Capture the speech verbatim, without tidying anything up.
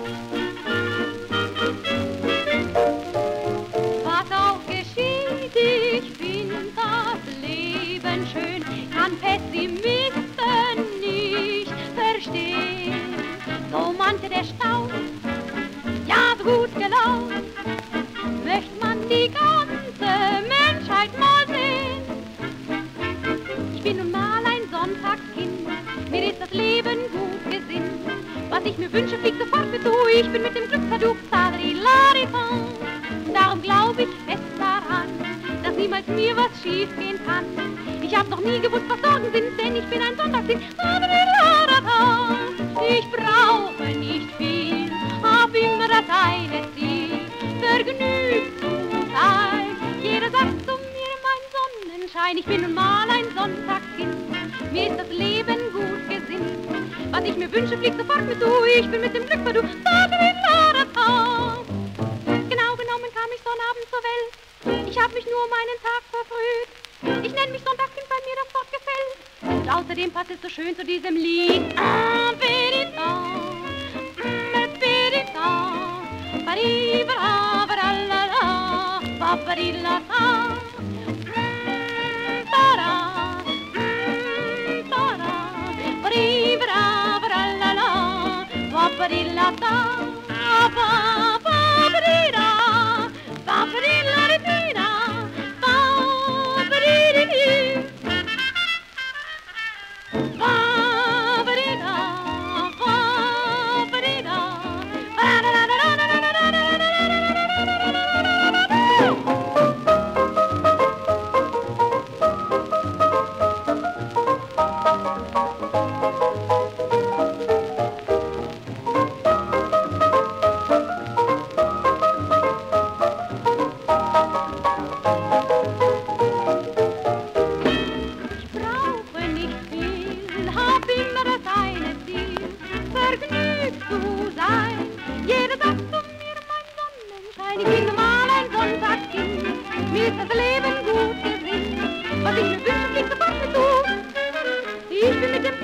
Was auch geschieht, ich find das Leben schön, kann Pessimisten nicht verstehen. So manche der staunt, ja so gut gelaunt, möcht man die ganze Menschheit mal sehen. Ich bin nun mal ein Sonntagskind, mir ist das Leben gut gesinnt. Was ich mir wünsche, fliegt sofort mit du, ich bin mit dem Glück verduft, Sadri-Lariton. Darum glaub ich fest daran, dass niemals mir was schief gehen kann. Ich hab noch nie gewusst, was Sorgen sind, denn ich bin ein Sonntagskind, Sadri-Lariton. Ich brauche nicht viel, hab immer das eine Ziel, vergnügt zu sein. Jeder sagt zu mir, mein Sonnenschein, ich bin nun mal ein Sonntagskind, mir ist das Leben gut gesinnt. Was ich mir wünsche, fliegt sofort mit du, ich bin mit dem Glück verdu, Sadri-Lariton. Genau genommen kam ich Sonnabend zur Welt, ich hab mich nur um einen Tag verfrüht. Ich nenn mich Sonntagskind, weil mir das Wort gefällt, und außerdem passt es so schön zu diesem Lied. Ah, Veritan, Veritan, Baribra, Baralala, Babarilata, Bara, Bara, Baribra, Baralala, Babarilata, Babarira, Babarilaritina, Babariri, Babarira, Babarira, vergnügt zu sein. Jeder sagt zu mir, mein Sonnenschein, ich bin normal ein Sonntagskind, mir ist das Leben gut gesinnt. Was ich mir wünsche, fliegt sofort mit du, ich bin mit dem